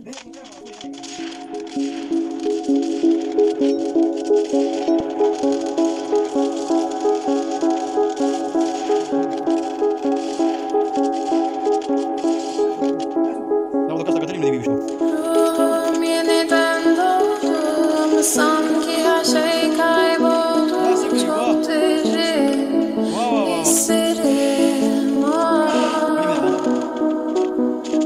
Cavolo, questa Caterina devi vicino. Sanki her şey kayboldu, çok derin hislerim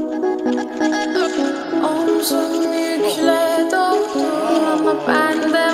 omzum yükle doldu ama ben de